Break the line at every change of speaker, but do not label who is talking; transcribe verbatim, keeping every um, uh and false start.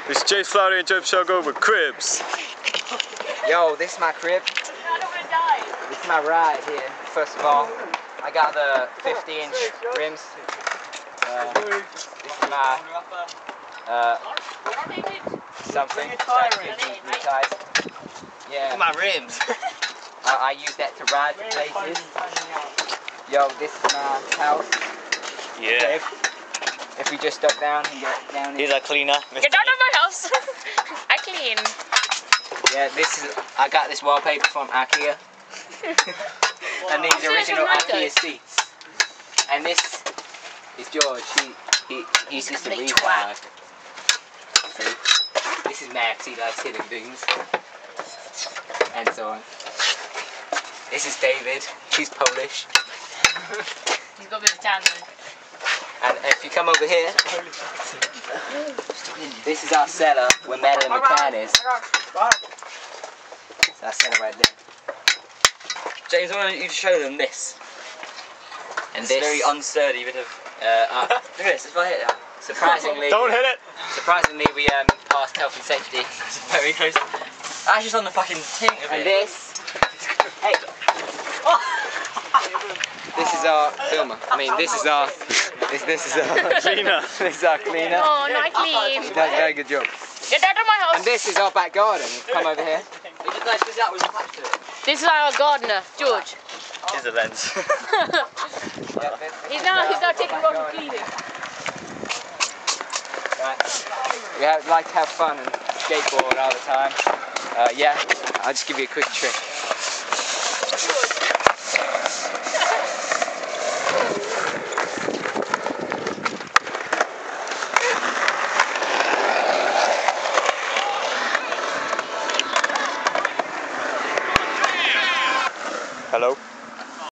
This is Chase Flowry and Joe Shogo with Cribs.
Yo, this is my crib.
I don't want to die.
This is my ride here. First of all, I got the fifty inch rims. Uh, this is my uh, something that gives me new tires. Yeah.
My rims.
I, I use that to ride to places. Yo, this is my house.
Yeah.
If we just duck down and get down
He's
here.
a cleaner.
Get out of my house. I clean.
Yeah, this is. I got this wallpaper from IKEA. And these
Oh,
original
so
IKEA
nice.
seats. And this is George. He he he's just a
complete
retard. See? This is Max. He likes hitting things. And so on. This is David. He's Polish.
He's got a bit of tan though.
And if you come over here, this is our cellar where Madeline McCann is. It's our cellar right there.
James, I want you to show them this.
And
This
this,
very unsturdy bit of.
uh, uh,
Look at this. If I hit that,
surprisingly,
Don't hit it!
surprisingly, we um, passed health and safety.
it's very close. That's just on the fucking thing of
And
it.
this, hey, this is our filmer. I mean, this is our, this this is our
Cleaner.
this is our cleaner.
No, not clean.
He does a very good job.
Get out of my house.
And this is our back garden. Come over here.
That was attached to it.
This is our gardener, George.
Here's a lens.
He's now he's now taking over cleaning.
Right. We have, like to have fun and skateboard all the time. Uh, yeah, I'll just give you a quick trick.
Hello?